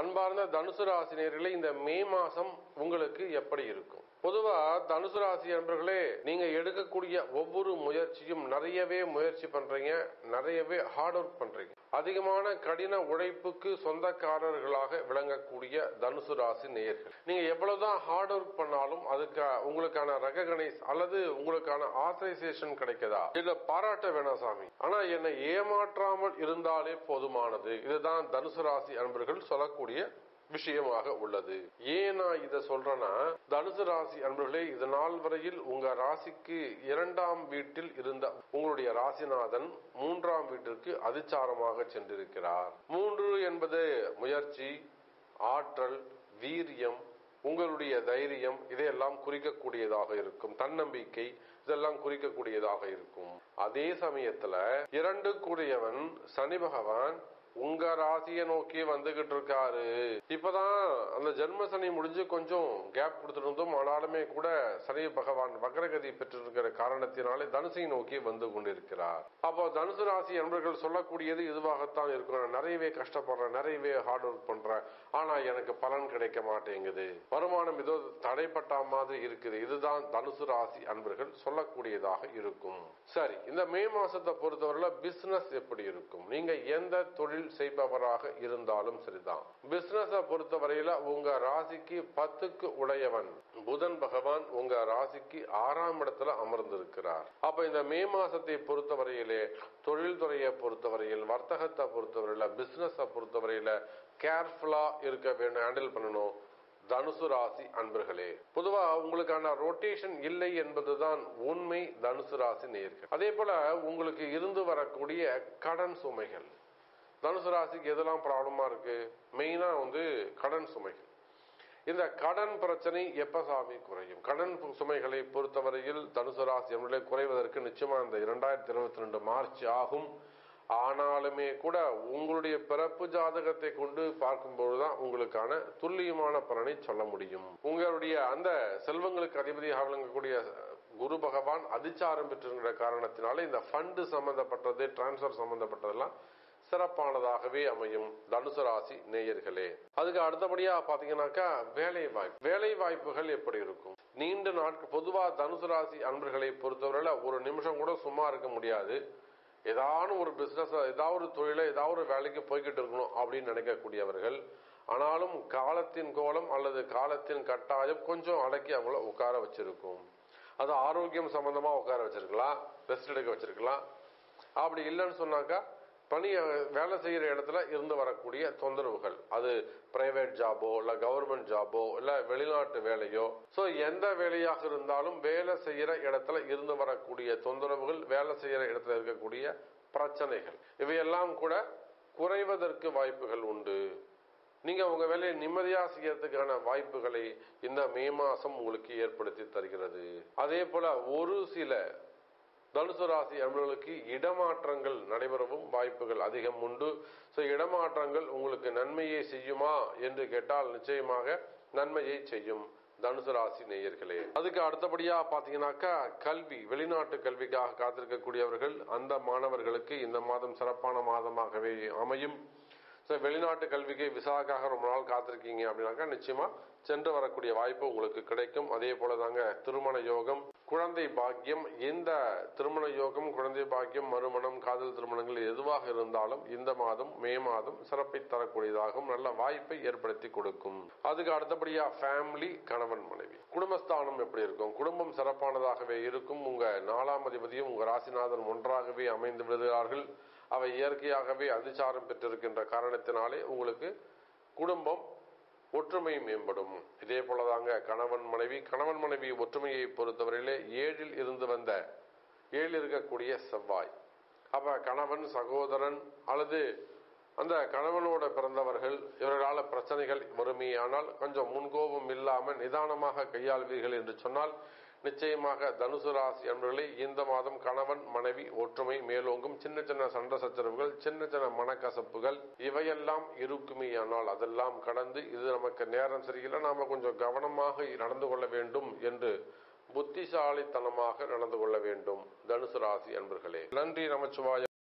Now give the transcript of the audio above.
அன்பார்ந்த தனுசு ராசி நேயர்களே, இந்த மே மாசம் உங்களுக்கு எப்படி இருக்கும்? பொதுவா தனுசு ராசி அன்பர்களே, நீங்க எடுக்கக்கூடிய ஒவ்வொரு முயற்சியும் நிறையவே முயற்சி பண்றீங்க, நிறையவே ஹார்ட் ஒர்க் பண்றீங்க. அதிகமான கடின உழைப்புக்கு சொந்தக்காரர்களாக விளங்கக்கூடிய தனுசு ராசி நேயர்கள், நீங்க எவ்வளவுதான் ஹார்ட் ஒர்க் பண்ணாலும் அதுக்கு உங்களுக்கான ரெகக்னைஸ் அல்லது உங்களுக்கான ஆத்தரைசேஷன் கிடைக்கதா? இத பாராட்ட வேணாம் சாமி, ஆனா என்னை ஏமாற்றாமல் இருந்தாலே போதுமானது. இதுதான் தனுசு ராசி அன்பர்கள் சொல்லக்கூடிய விஷயமாக உள்ளது. ஏன் நான் இதை சொல்றேன்னா, தனுசு ராசி அன்பர்களே, இது நாள் வரையில் உங்க ராசிக்கு 2ஆம் வீட்டில் இருந்த உங்களுடைய ராசிநாதன் 3ஆம் வீட்டிற்கு அதிச்சாரமாக சென்றிருக்கிறார். 3 என்பது முயற்சி, ஆற்றல், வீரியம், உங்களுடைய தைரியம், இதையெல்லாம் குறிக்கக்கூடியதாக இருக்கும். தன்னம்பிக்கை, இதெல்லாம் குறிக்கக்கூடியதாக இருக்கும். அதே சமயத்துல 2 கூடியவன் சனி பகவான் உங்க ராசியை நோக்கி வந்துகிட்டு இருக்காரு. இப்பதான் அந்த ஜென்ம சனி முடிஞ்சு கொஞ்சம் கேப் கொடுத்திருந்தோம், ஆனாலுமே கூட சனி பகவான் வக்ரகதி பெற்றிருக்கிற காரணத்தினாலே தனுசை நோக்கி வந்து கொண்டிருக்கிறார். அப்போ தனுசு ராசி என்பவர்கள் சொல்லக்கூடியது இதுவாகத்தான் இருக்கும். நான் நிறையவே கஷ்டப்படுறேன், நிறையவே ஹார்ட் ஒர்க் பண்றேன், ஆனா எனக்கு பலன் கிடைக்க மாட்டேங்குது, வருமானம் ஏதோ தடைப்பட்ட மாதிரி இருக்குது. இதுதான் தனுசு ராசி அன்பர்கள் சொல்லக்கூடியதாக இருக்கும். சரி, இந்த மே மாசத்தை பொறுத்தவரையில பிசினஸ் எப்படி இருக்கும்? நீங்க எந்த தொழில் செய்பவராக இருந்தாலும் சரிதான். பிசினஸ் பொறுத்தவரையில உங்க ராசிக்கு 10க்கு உடையவன் புதன் பகவான் உங்க ராசிக்கு 6ஆம் இடத்துல அமர்ந்திருக்கிறார். அப்ப இந்த மே மாசத்தை பொறுத்தவரையிலே தொழில் துறையை பொறுத்தவரையில், வர்த்தகத்தை பொறுத்தவரையில, பிசினஸ் பொறுத்தவரையில கேர்ஃபுல்லா இருக்க வேண்டும், ஹேண்டில் பண்ணணும் தனுசு ராசி அன்பர்களே. பொதுவா உங்களுக்கான ரொட்டேஷன் இல்லை என்பதுதான் உண்மை தனுசு ராசி நேயர்கள். அதே போல உங்களுக்கு இருந்து வரக்கூடிய கடன் சுமைகள், தனுசு ராசிக்கு எதெல்லாம் ப்ராப்ளமா இருக்கு? மெயினா கடன் சுமைகள். இந்த கடன் பிரச்சனை எப்ப சாமி குறையும்? கடன் சுமைகளை பொறுத்தவரையில் தனுசு ராசி குறைவதற்கு நிச்சயமா இந்த 2022 மார்ச் ஆகும். ஆனாலுமே கூட உங்களுடைய பிறப்பு ஜாதகத்தை கொண்டு பார்க்கும்போதுதான் உங்களுக்கான துல்லியமான பலனை சொல்ல முடியும். உங்களுடைய அந்த செல்வங்களுக்கு அதிபதியாக விளங்கக்கூடிய குரு பகவான் அதிச்சாரம் பெற்றிருக்கிற காரணத்தினால இந்த ஃபண்டு சம்பந்தப்பட்டது, டிரான்ஸ்பர் சம்பந்தப்பட்டதெல்லாம் சிறப்பானதாகவே அமையும் தனுசு ராசி நேயர்களே. அதுக்கு அடுத்தபடியா பாத்தீங்கன்னாக்கா வேலை வாய்ப்புகள் எப்படி இருக்கும்? நீண்ட நாட்கள் பொதுவா தனுசு ராசி அன்பர்களை பொறுத்தவரையில ஒரு நிமிஷம் கூட சும்மா இருக்க முடியாது. ஏதாவது ஒரு பிசினஸ், ஏதாவது ஒரு தொழில, ஏதாவது ஒரு வேலைக்கு போய்கிட்டு இருக்கணும் அப்படின்னு நினைக்கக்கூடியவர்கள். ஆனாலும் காலத்தின் கோலம் அல்லது காலத்தின் கட்டாயம் கொஞ்சம் அடக்கி அவங்கள உட்கார வச்சிருக்கும். அது ஆரோக்கியம் சம்பந்தமா உட்கார வச்சிருக்கலாம், ரெஸ்ட் எடுக்க வச்சிருக்கலாம். அப்படி இல்லைன்னு சொன்னாக்கா வேலை செய்யற இடத்துல இருந்து வரக்கூடிய தொந்தரவுகள், அது பிரைவேட் ஜாபோ இல்ல கவர்மெண்ட் ஜாபோ இல்ல வெளிநாட்டு வேலையோ, சோ எந்த வேலையாக இருந்தாலும் வேலை செய்யற இடத்துல இருந்து வரக்கூடிய தொந்தரவுகள், வேலை செய்யற இடத்துல இருக்கக்கூடிய பிரச்சனைகள், இவையெல்லாம் கூட குறைவதற்கு வாய்ப்புகள் உண்டு. நீங்க உங்க வேலையை நிம்மதியா செய்யறதுக்கான வாய்ப்புகளை இந்த மே மாசம் உங்களுக்கு ஏற்படுத்தி தருகிறது. அதே போல ஒரு சில தனுசு ராசி அன்பர்களுக்கு இடமாற்றங்கள் நடைபெறவும் வாய்ப்புகள் அதிகம் உண்டு. இடமாற்றங்கள் உங்களுக்கு நன்மையை செய்யுமா என்று கேட்டால் நிச்சயமாக நன்மையை செய்யும் தனுசு ராசி நேயர்களே. அதுக்கு அடுத்தபடியா பாத்தீங்கன்னாக்கா கல்வி, வெளிநாட்டு கல்விக்காக காத்திருக்கக்கூடியவர்கள், அந்த மாணவர்களுக்கு இந்த மாதம் சிறப்பான மாதமாகவே அமையும். வெளிநாட்டு கல்விக்கு விசாக்காக ரொம்ப நாள் காத்திருக்கீங்க அப்படின்னாக்கா நிச்சயமா சென்று வரக்கூடிய வாய்ப்பு உங்களுக்கு கிடைக்கும். அதே போலதாங்க திருமண யோகம், குழந்தை பாக்கியம். இந்த திருமண யோகம், குழந்தை பாக்கியம், மறுமணம், காதல் திருமணங்கள் எதுவாக இருந்தாலும் இந்த மாதம் மே மாதம் சிறப்பை தரக்கூடியதாகவும் நல்ல வாய்ப்பை ஏற்படுத்தி கொடுக்கும். அதுக்கு அடுத்தபடியா ஃபேமிலி, கணவன் மனைவி, குடும்பஸ்தானம் எப்படி இருக்கும்? குடும்பம் சிறப்பானதாகவே இருக்கும். உங்க 4ஆம் அதிபதியும் உங்க ராசிநாதன் ஒன்றாகவே அமைந்து விடுகிறார்கள். அவை இயற்கையாகவே அதிச்சாரம் பெற்றிருக்கின்ற காரணத்தினாலே உங்களுக்கு குடும்பம் ஒற்றுமை மேம்படும். இதே போலதாங்க கணவன் மனைவி ஒற்றுமையை பொறுத்தவரையிலே 7ல் இருந்து வந்த 7 இருக்கக்கூடிய செவ்வாய், அப்ப கணவன், சகோதரன் அல்லது அந்த கணவனோட பிறந்தவர்கள், இவர்களால பிரச்சனைகள் வறுமையானால் கொஞ்சம் முன்கோபம் இல்லாம நிதானமாக கையாள்வீர்கள் என்று சொன்னால் நிச்சயமாக தனுசு ராசி அன்பர்களே இந்த மாதம் கணவன் மனைவி ஒற்றுமை மேலோங்கும். சின்ன சின்ன சண்டை சச்சரவுகள், சின்ன சின்ன மனக்கசப்புகள் இவையெல்லாம் இருக்குமேயானால் அதெல்லாம் கடந்து இது நமக்கு நேரம் சரியில்லை, நாம கொஞ்சம் கவனமாக நடந்து கொள்ள வேண்டும் என்று புத்திசாலித்தனமாக நடந்து கொள்ள வேண்டும் தனுசு ராசி அன்பர்களே. நன்றி நமச்சிவாய.